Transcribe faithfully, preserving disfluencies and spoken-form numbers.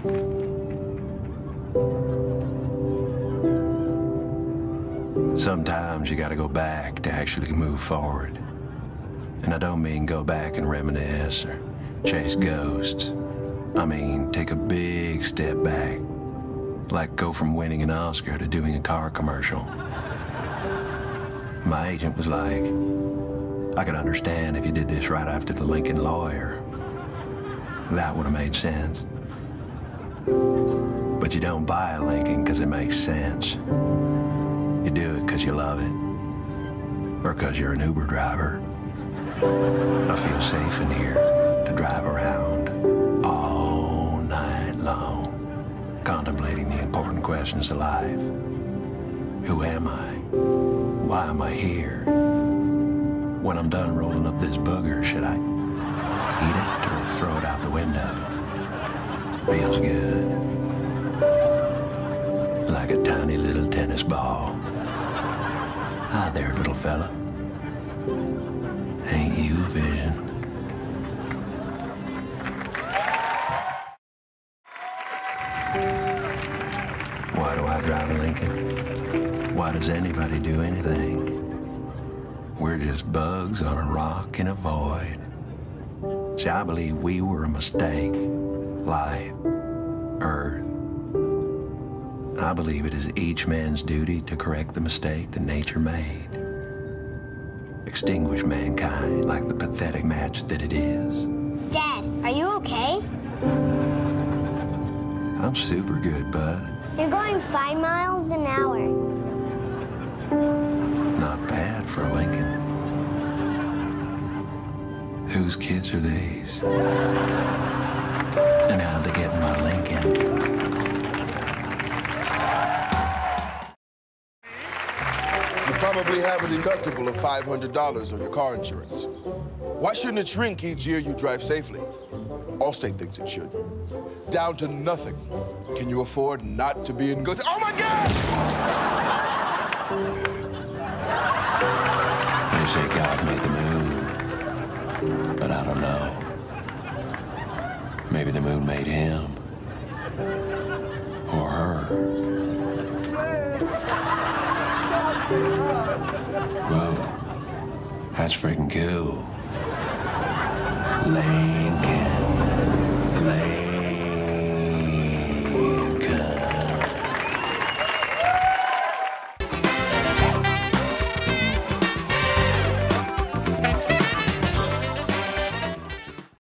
Sometimes you gotta go back to actually move forward. And I don't mean go back and reminisce or chase ghosts. I mean, take a big step back. Like go from winning an Oscar to doing a car commercial. My agent was like, I could understand if you did this right after the Lincoln Lawyer. That would have made sense. But you don't buy a Lincoln because it makes sense. You do it because you love it. Or because you're an Uber driver. I feel safe in here to drive around all night long, contemplating the important questions of life. Who am I? Why am I here? When I'm done rolling up this booger, should I eat it or throw it out the window? Feels good. Like a tiny little tennis ball. Hi there, little fella. Ain't you a vision? Why do I drive a Lincoln? Why does anybody do anything? We're just bugs on a rock in a void. See, I believe we were a mistake. Life, Earth. I believe it is each man's duty to correct the mistake that nature made. Extinguish mankind like the pathetic match that it is. Dad, are you okay? I'm super good, bud. You're going five miles an hour. Not bad for a Lincoln. Whose kids are these? And how'd they get in my Lincoln? You probably have a deductible of five hundred dollars on your car insurance. Why shouldn't it shrink each year you drive safely? Allstate thinks it should. Down to nothing. Can you afford not to be in good... Oh, my God! They say God made the moon, but I don't know. Maybe the moon made him. Or her. Whoa, that's freaking cool. Lincoln.